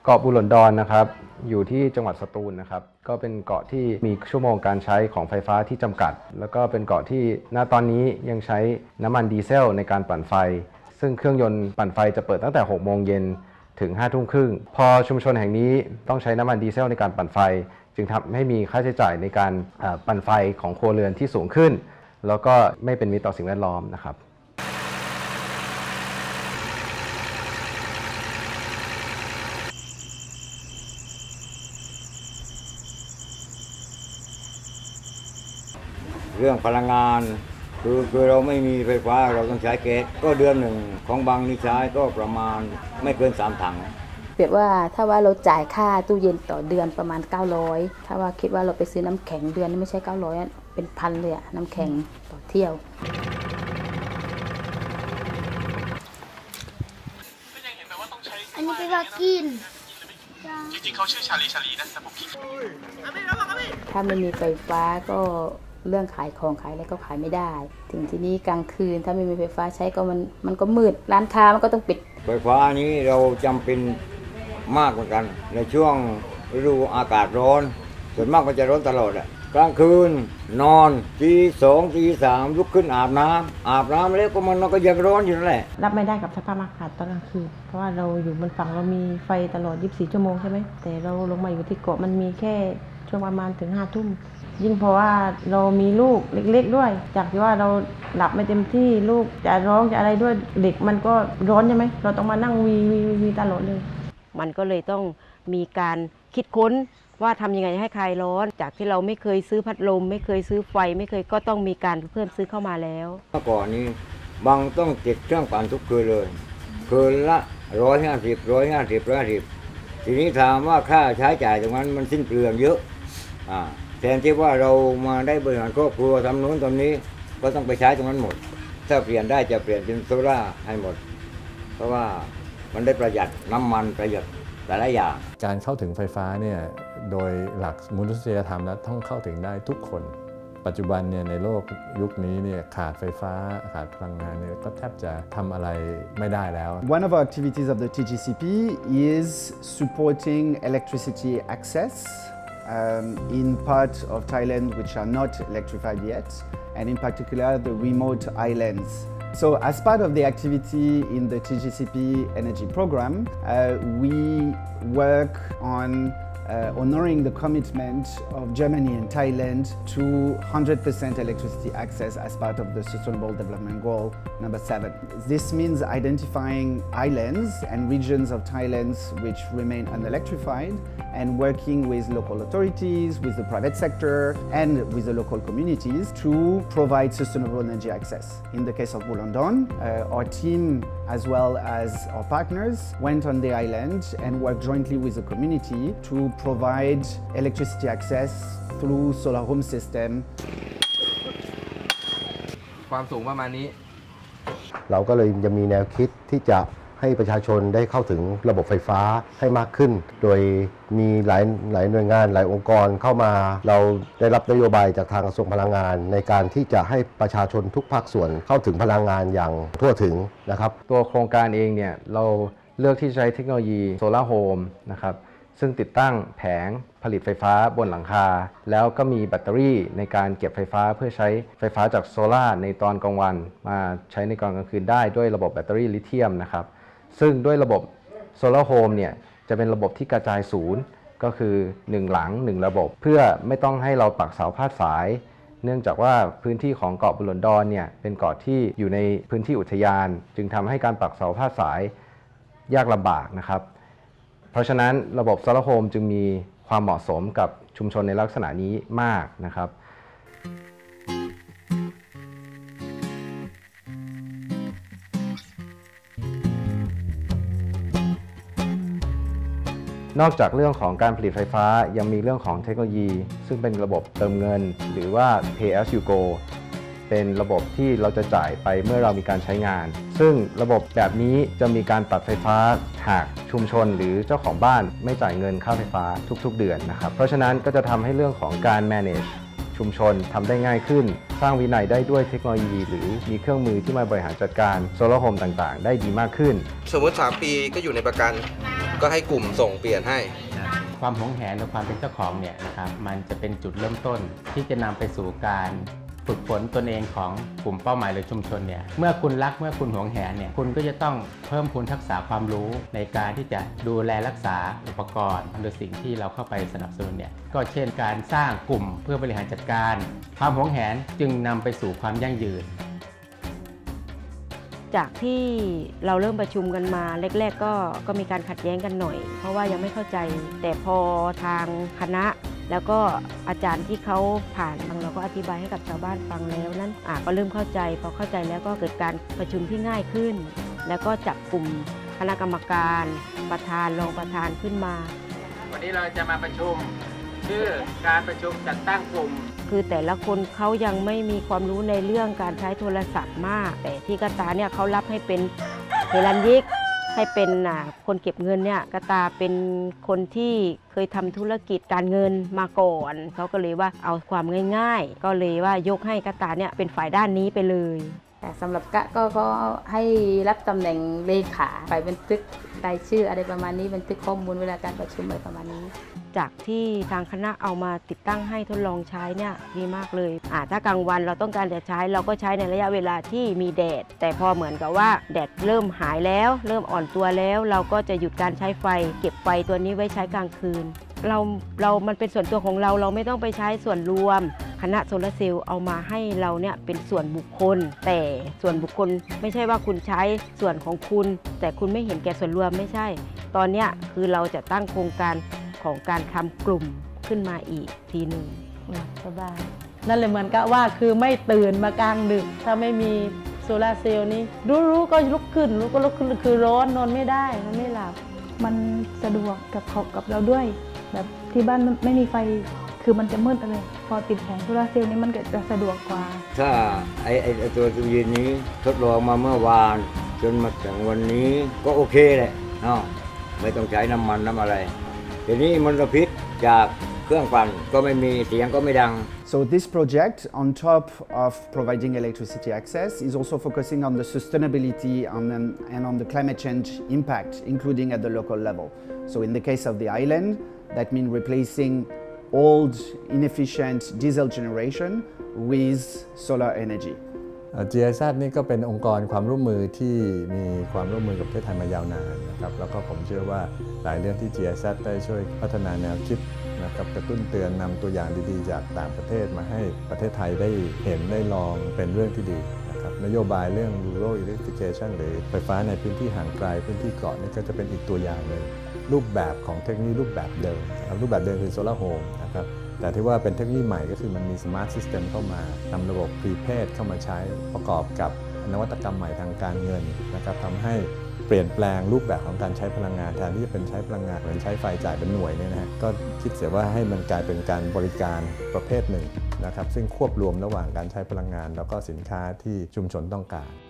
เกาะบุหลนดอนนะครับอยู่ที่จังหวัดสตูลนะครับก็เป็นเกาะที่มีชั่วโมงการใช้ของไฟฟ้าที่จำกัดแล้วก็เป็นเกาะที่ณตอนนี้ยังใช้น้ำมันดีเซลในการปั่นไฟซึ่งเครื่องยนต์ปั่นไฟจะเปิดตั้งแต่6 โมงเย็นถึง5 ทุ่มครึ่งพอชุมชนแห่งนี้ต้องใช้น้ำมันดีเซลในการปั่นไฟจึงทำให้มีค่าใช้จ่ายในการปั่นไฟของครัวเรือนที่สูงขึ้นแล้วก็ไม่เป็นมิตรต่อสิ่งแวดล้อมนะครับเรื่องพลังงานคือเราไม่มีไฟฟ้าเราต้องใช้แก๊สก็เดือนหนึ่งของบางนี่ใช้ก็ประมาณไม่เกิน3 ถังเปรียบว่าถ้าว่าเราจ่ายค่าตู้เย็นต่อเดือนประมาณ900ถ้าว่าคิดว่าเราไปซื้อน้ำแข็งเดือนนี่ไม่ใช่900เป็น1,000เลยน้ำแข็งต่อเที่ยวอันนี้เป็นว่ากินจริงๆเขาชื่อชาลีนะแต่ผมคิดถ้าไม่มีไฟฟ้าก็เรื่องขายของขายอะไรก็ขายไม่ได้ถึงที่นี้กลางคืนถ้าไม่มีไฟฟ้าใช้ก็มันก็มืดร้านค้ามันก็ต้องปิดไฟฟ้านี้เราจำเป็นมากเหมือนกันในช่วงฤดูอากาศร้อนส่วนมากมันจะร้อนตลอดกลางคืนนอนตี 2 ตี 3ลุกขึ้นอาบน้ำแล้วก็มันก็ยังร้อนอยู่นั่นแหละรับไม่ได้กับสภาพอากาศตอนกลางคืนเพราะว่าเราอยู่บนฝั่งเรามีไฟตลอด24 ชั่วโมงใช่ไหมแต่เราลงมาอยู่ที่เกาะมันมีแค่ช่วงประมาณถึง5 ทุ่มยิ่งเพราะว่าเรามีลูกเล็กๆด้วยจากที่ว่าเราหลับไม่เต็มที่ลูกจะร้องจะอะไรด้วยเด็กมันก็ร้อนใช่ไหมเราต้องมานั่งวีตลอดเลยมันก็เลยต้องมีการคิดค้นว่าทำยังไงให้คลายร้อนจากที่เราไม่เคยซื้อพัดลมไม่เคยซื้อไฟไม่เคยก็ต้องมีการเพิ่มซื้อเข้ามาแล้วเมื่อก่อนนี้บางต้องติดเครื่องปั่นทุกคืนเลยคืนละ150ทีนี้ถามว่าค่าใช้จ่ายตรงนั้นมันสิ้นเปลืองเยอะแทนที่ว่าเรามาได้บริหารครอบครัวทำนู้นทำนี้ก็ต้องไปใช้ตรงนั้นหมดถ้าเปลี่ยนได้จะเปลี่ยนเป็นโซล่าให้หมดเพราะว่ามันได้ประหยัดน้ำมันประหยัดหลายอย่างการเข้าถึงไฟฟ้าเนี่ยโดยหลักมนุษยธรรมแล้วต้องเข้าถึงได้ทุกคนปัจจุบันเนี่ยในโลกยุคนี้เนี่ยขาดไฟฟ้าขาดพลังงานเนี่ยก็แทบจะทำอะไรไม่ได้แล้ว One of our activities of the TGCP is supporting electricity access in parts of Thailand which are not electrified yet, and in particular the remote islands. So as part of the activity in the TGCP energy program, we work on honoring the commitment of Germany and Thailand to 100% electricity access as part of the Sustainable Development Goal number 7. This means identifying islands and regions of Thailand which remain unelectrified and working with local authorities, with the private sector and with the local communities to provide sustainable energy access. In the case of Bulandon, our team as well as our partners went on the island and worked jointly with the community to provide electricity access through solar home system. ความสูงประมาณนี้เราก็เลยจะมีแนวคิดที่จะให้ประชาชนได้เข้าถึงระบบไฟฟ้าให้มากขึ้นโดยมีหลายหน่วยงานหลายองค์กรเข้ามาเราได้รับนโยบายจากทางกระทรวงพลังงานในการที่จะให้ประชาชนทุกภาคส่วนเข้าถึงพลังงานอย่างทั่วถึงนะครับตัวโครงการเองเนี่ยเราเลือกที่ใช้เทคโนโลยีโซลาร์โฮมนะครับซึ่งติดตั้งแผงผลิตไฟฟ้าบนหลังคาแล้วก็มีแบตเตอรี่ในการเก็บไฟฟ้าเพื่อใช้ไฟฟ้าจากโซลาร์ในตอนกลางวันมาใช้ในตอนกลางคืนได้ด้วยระบบแบตเตอรี่ลิเธียมนะครับซึ่งด้วยระบบโซลาร์โฮมเนี่ยจะเป็นระบบที่กระจายศูนย์ก็คือ1หลัง1ระบบเพื่อไม่ต้องให้เราปักเสาพาดสายเนื่องจากว่าพื้นที่ของเกาะบุหลนดอนเนี่ยเป็นเกาะที่อยู่ในพื้นที่อุทยานจึงทำให้การปักเสาพาดสายยากลำบากนะครับเพราะฉะนั้นระบบโซลาร์โฮมจึงมีความเหมาะสมกับชุมชนในลักษณะนี้มากนะครับนอกจากเรื่องของการผลิตไฟฟ้ายังมีเรื่องของเทคโนโลยีซึ่งเป็นระบบเติมเงินหรือว่า Pay as you go เป็นระบบที่เราจะจ่ายไปเมื่อเรามีการใช้งานซึ่งระบบแบบนี้จะมีการตัดไฟฟ้าหากชุมชนหรือเจ้าของบ้านไม่จ่ายเงินค่าไฟฟ้าทุกๆเดือนนะครับเพราะฉะนั้นก็จะทำให้เรื่องของการ manage ชุมชนทำได้ง่ายขึ้นสสร้างวินัยได้ด้วยเทคโนโลยีหรือมีเครื่องมือที่มาบริหารจัดการโซลาร์โฮมต่างๆได้ดีมากขึ้นสมมติ3 ปีก็อยู่ในประกันก็ให้กลุ่มส่งเปลี่ยนให้ความหวงแหนและความเป็นเจ้าของเนี่ยนะครับมันจะเป็นจุดเริ่มต้นที่จะนำไปสู่การฝึกฝนตนเองของกลุ่มเป้าหมายหรือชุมชนเนี่ยเมื่อคุณรักเมื่อคุณหวงแหนเนี่ยคุณก็จะต้องเพิ่มพูนทักษะความรู้ในการที่จะดูแลรักษาอุปกรณ์หรือสิ่งที่เราเข้าไปสนับสนุนเนี่ยก็เช่นการสร้างกลุ่มเพื่อบริหารจัดการความหวงแหนจึงนำไปสู่ความยั่งยืนจากที่เราเริ่มประชุมกันมาแรกๆก็มีการขัดแย้งกันหน่อยเพราะว่ายังไม่เข้าใจแต่พอทางคณะแล้วก็อาจารย์ที่เขาผ่านเราก็อธิบายให้กับชาวบ้านฟังแล้วนั้นก็เริ่มเข้าใจพอเข้าใจแล้วก็เกิดการประชุมที่ง่ายขึ้นแล้วก็จับกลุ่มคณะกรรมการประธานรองประธานขึ้นมาวันนี้เราจะมาประชุมชื่อการประชุมจัดตั้งกลุ่มคือแต่ละคนเขายังไม่มีความรู้ในเรื่องการใช้โทรศัพท์มากแต่ที่กระตาเนี่ยเขารับให้เป็นเฮรัญยิกให้เป็นคนเก็บเงินเนี่ยกระตาเป็นคนที่เคยทำธุรกิจการเงินมาก่อนเขาก็เลยว่าเอาความง่ายๆก็เลยว่ายกให้กระตาเนี่ยเป็นฝ่ายด้านนี้ไปเลยแต่สำหรับกะก็ให้รับตำแหน่งเลขาไปบันทึกรายชื่ออะไรประมาณนี้บันทึกข้อมูลเวลาการประชุมอะไรประมาณนี้จากที่ทางคณะเอามาติดตั้งให้ทดลองใช้เนี่ยดีมากเลยถ้ากลางวันเราต้องการจะใช้เราก็ใช้ในระยะเวลาที่มีแดดแต่พอเหมือนกับว่าแดดเริ่มหายแล้วเริ่มอ่อนตัวแล้วเราก็จะหยุดการใช้ไฟเก็บไฟตัวนี้ไว้ใช้กลางคืนมันเป็นส่วนตัวของเราไม่ต้องไปใช้ส่วนรวมคณะโซลาร์เซลล์เอามาให้เราเนี่ยเป็นส่วนบุคคลแต่ส่วนบุคคลไม่ใช่ว่าคุณใช้ส่วนของคุณแต่คุณไม่เห็นแก่ส่วนรวมไม่ใช่ตอนนี้คือเราจะตั้งโครงการของการทำกลุ่มขึ้นมาอีกทีหนึ่งสบายนั่นเลยเหมือนกับว่าคือไม่ตื่นมากลางดึกถ้าไม่มีโซลาร์เซลล์นี้รู้ก็ลุกขึ้นคือร้อนนอนไม่ได้มันไม่หลับมันสะดวกกับเราด้วยแบบที่บ้านไม่มีไฟคือมันจะมืดอะไรพอติดแผงโซลาร์เซลล์นี้มันก็จะสะดวกกว่าถ้าไอ้ตัวตู้เย็นนี้ทดลองมาเมื่อวานจนมาถึงวันนี้ก็โอเคแหละไม่ต้องใช้น้ำมันน้ำอะไรทีนี้มลพิษจากเครื่องปั่นก็ไม่มีเสียงก็ไม่ดัง So this project, on top of providing electricity access, is also focusing on the sustainability and on the climate change impact, including at the local level. So in the case of the island, that means replacing old, inefficient diesel generation with solar energy. GIZ นี่ก็เป็นองค์กรความร่วมมือที่มีความร่วมมือกับประเทศไทยมายาวนานนะครับแล้วก็ผมเชื่อว่าหลายเรื่องที่ GIZ ได้ช่วยพัฒนาแนวคิดนะครับกระตุ้นเตือนนำตัวอย่างดีๆจากต่างประเทศมาให้ประเทศไทยได้เห็นได้ลองเป็นเรื่องที่ดีนะครับนโยบายเรื่อง Rural Electrification หรือไฟฟ้าในพื้นที่ห่างไกลพื้นที่เกาะนี่ก็จะเป็นอีกตัวอย่างหนึ่งรูปแบบของเทคโนโลยีรูปแบบเดิมนะครับรูปแบบเดิมคือโซลาร์โฮมนะครับแต่ที่ว่าเป็นเทคโนโลยีใหม่ก็คือมันมีสมาร์ทซิสเต็มเข้ามานำระบบพรีเพดเข้ามาใช้ประกอบกับนวัตกรรมใหม่ทางการเงินนะครับทำให้เปลี่ยนแปลงรูปแบบของการใช้พลังงานแทนที่จะเป็นใช้พลังงานเหมือนใช้ไฟจ่ายเป็นหน่วยเนี่ยนะฮะก็คิดเสียว่าให้มันกลายเป็นการบริการประเภทหนึ่งนะครับซึ่งควบรวมระหว่างการใช้พลังงานแล้วก็สินค้าที่ชุมชนต้องการ